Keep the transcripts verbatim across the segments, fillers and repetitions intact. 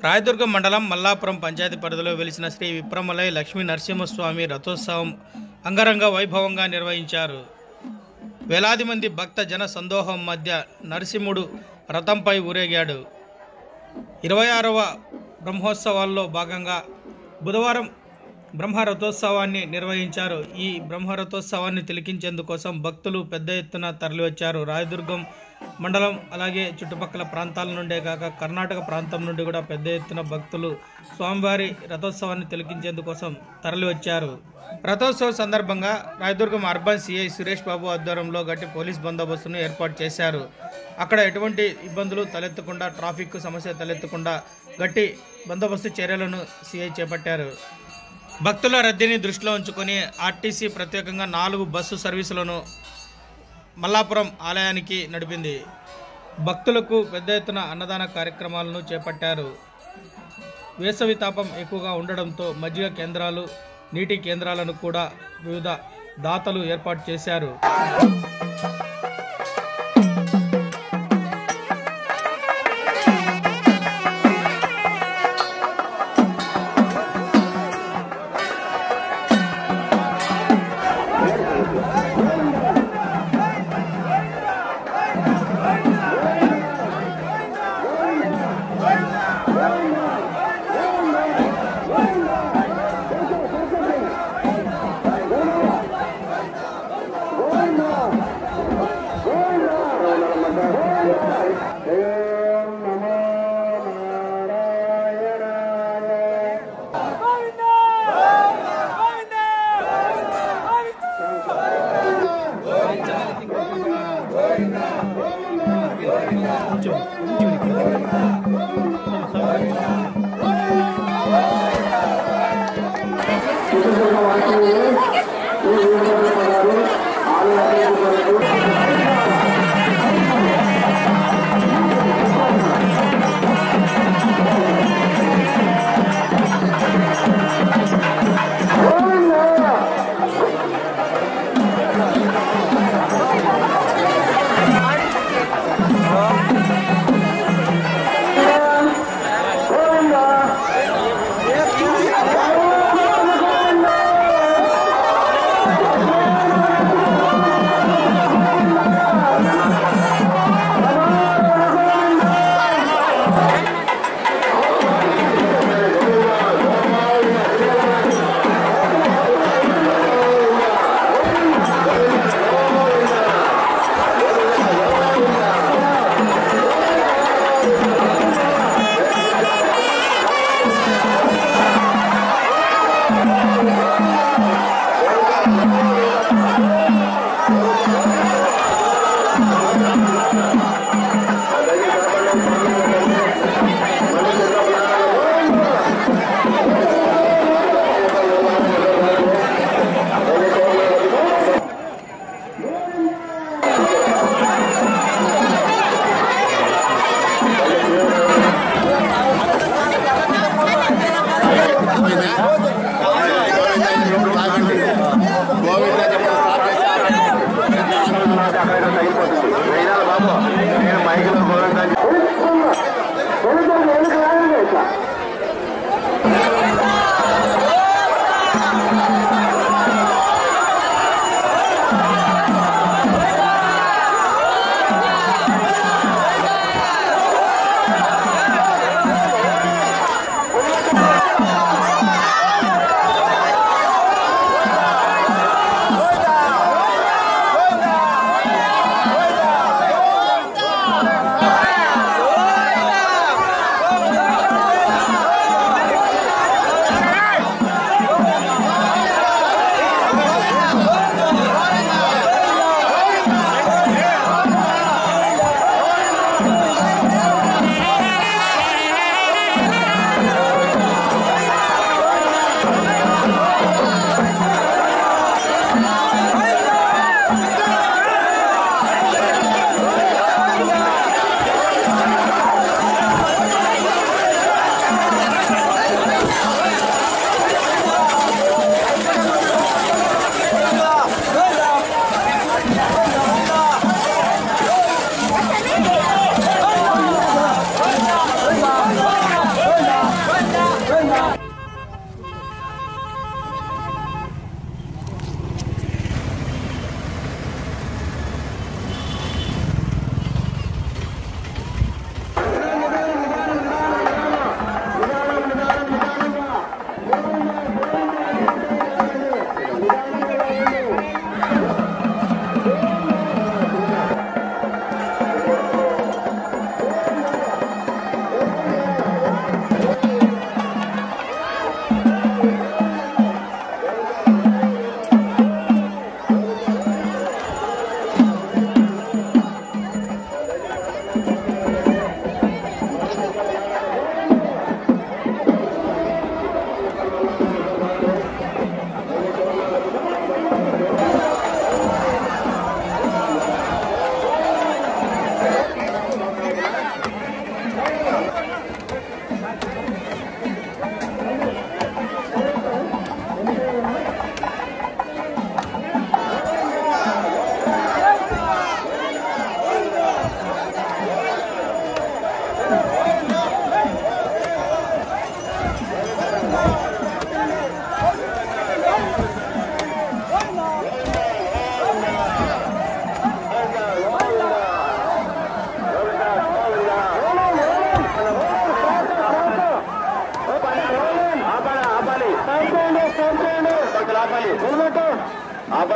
రాయదుర్గం మండలం మల్లాపురం పంచాయతీ పరిధిలో వెలిసిన శ్రీ విప్రమలై లక్ష్మీ నరసింహస్వామి రథోత్సవం అంగరంగ వైభవంగా నిర్వహించారు. వేలాది మంది భక్త జన సందోహం మధ్య నరసింహుడు రథంపై ఊరేగాడు. ఇరవై ఆరవ బ్రహ్మోత్సవాల్లో భాగంగా బుధవారం బ్రహ్మరథోత్సవాన్ని నిర్వహించారు. ఈ బ్రహ్మరథోత్సవాన్ని తిలకించేందుకోసం భక్తులు పెద్ద ఎత్తున తరలివచ్చారు. రాయదుర్గం మండలం అలాగే చుట్టుపక్కల ప్రాంతాల నుండే కాక కర్ణాటక ప్రాంతం నుండి కూడా పెద్ద ఎత్తున భక్తులు స్వామివారి రథోత్సవాన్ని తిలకించేందుకోసం తరలివచ్చారు. రథోత్సవం సందర్భంగా రాయదుర్గం అర్బన్ సిఐ సురేష్ బాబు ఆధ్వర్యంలో గట్టి పోలీస్ బందోబస్తును ఏర్పాటు చేశారు. అక్కడ ఎటువంటి ఇబ్బందులు తలెత్తకుండా, ట్రాఫిక్ సమస్య తలెత్తకుండా గట్టి బందోబస్తు చర్యలను సిఐ చేపట్టారు. భక్తుల రద్దీని దృష్టిలో ఉంచుకొని ఆర్టీసీ ప్రత్యేకంగా నాలుగు బస్సు సర్వీసులను మల్లాపురం ఆలయానికి నడిపింది. భక్తులకు పెద్ద ఎత్తున అన్నదాన కార్యక్రమాలను చేపట్టారు. వేసవి తాపం ఎక్కువగా ఉండడంతో మజ్జిగ కేంద్రాలు, నీటి కేంద్రాలను కూడా వివిధ దాతలు ఏర్పాటు చేశారు. Oh,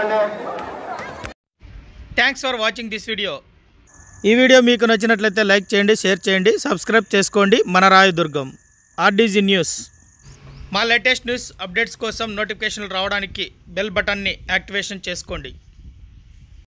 చేయండి. Thanks for watching this video. ఈ వీడియో మీకు నచ్చినట్లయితే లైక్ చేయండి, షేర్ చేయండి, సబ్స్క్రైబ్ చేసుకోండి. మన రాయదుర్గం ఆర్డీజీ న్యూస్. మా లేటెస్ట్ న్యూస్ అప్డేట్స్ కోసం నోటిఫికేషన్లు రావడానికి బెల్ బటన్ని యాక్టివేషన్ చేసుకోండి.